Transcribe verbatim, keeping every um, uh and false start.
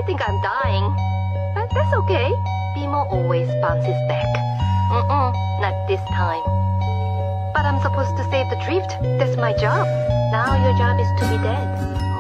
think I'm dying. But that's okay. Bimo always bounces back. Mm-mm, not this time. But I'm supposed to save the drift. That's my job. Now your job is to be dead.